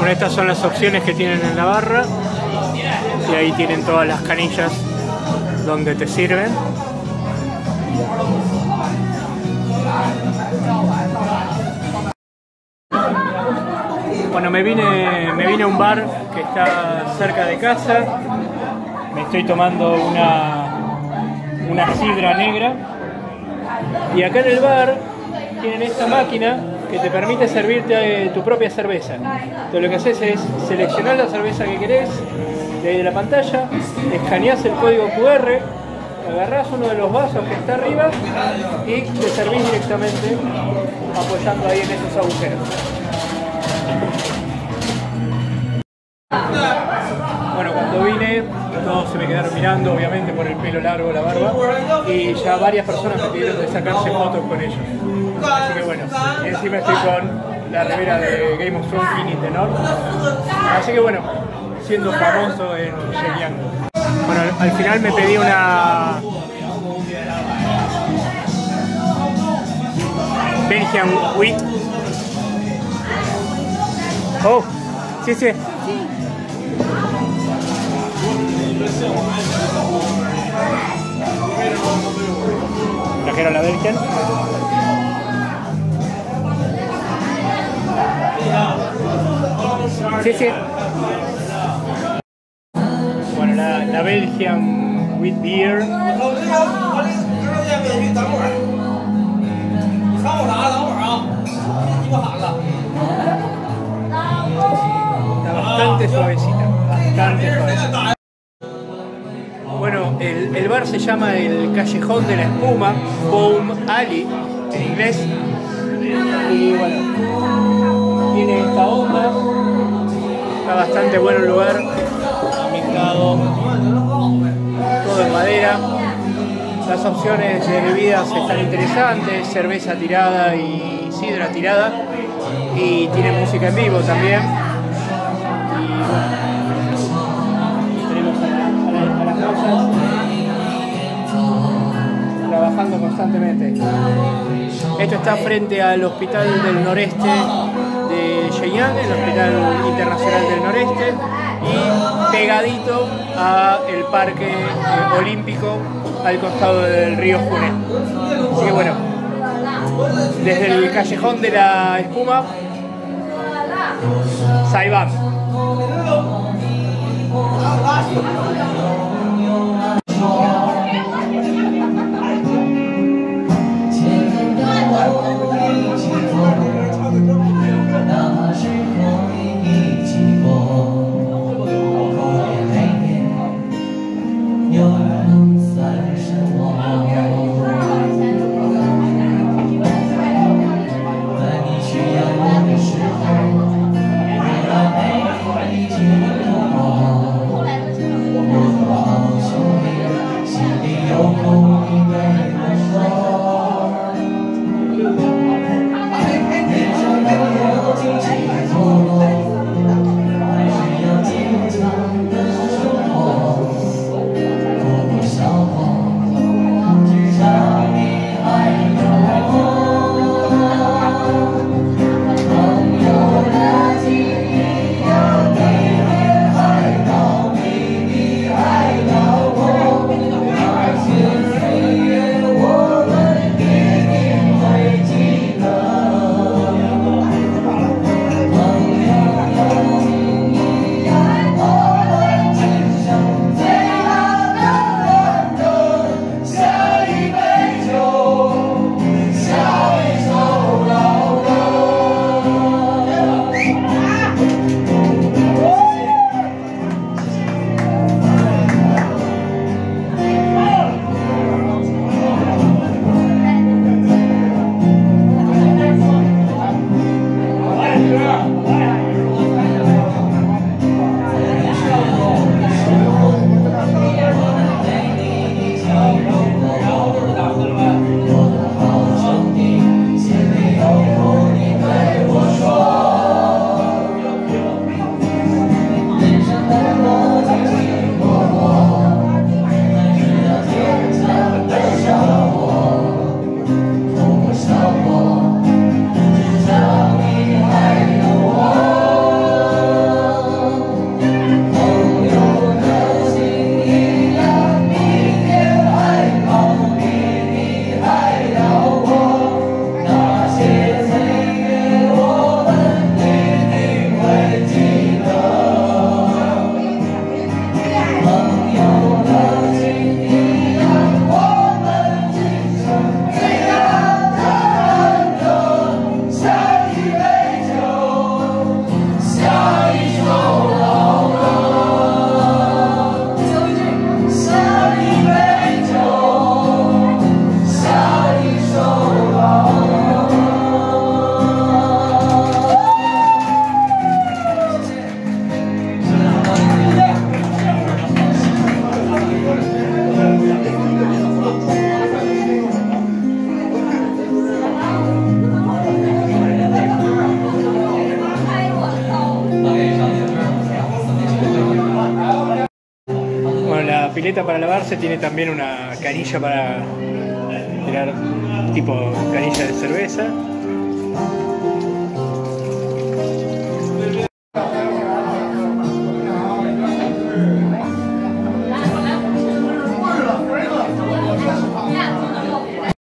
Bueno, estas son las opciones que tienen en la barra y ahí tienen todas las canillas donde te sirven. Bueno, me vine a un bar que está cerca de casa. Me estoy tomando una sidra negra. Y acá en el bar tienen esta máquina que te permite servirte tu propia cerveza. Entonces lo que haces es seleccionar la cerveza que querés desde la pantalla, escaneás el código QR, agarrás uno de los vasos que está arriba y te servís directamente apoyando ahí en esos agujeros. Bueno, cuando vine, todos se me quedaron mirando, obviamente por el pelo largo, la barba, y ya varias personas me pidieron de sacarse fotos con ellos. Así que bueno, y encima estoy con la remera de Game of Thrones King in the North. Así que bueno, siendo famoso en Shenyang. Bueno, al final me pedí una Belgian Wheat. Oh, sí, sí. Trajeron la Belgian. Sí, sí. Bueno, la Belgian Wheat Beer. Está bastante suavecita, bastante suavecita. Bueno, el bar se llama el Callejón de la Espuma, Foam Alley en inglés. Y bueno, tiene esta onda. Está bastante bueno el lugar, ambientado, todo en madera. Las opciones de bebidas están interesantes, cerveza tirada y sidra tirada. Y tiene música en vivo también. Y tenemos a las cosas trabajando constantemente. Esto está frente al Hospital del Noreste de Shenyang, el Hospital Internacional del Noreste, y pegadito al Parque Olímpico al costado del río June. Así que bueno, desde el Callejón de la Espuma, Saiban. pileta para lavarse tiene también una canilla para tirar, tipo canilla de cerveza.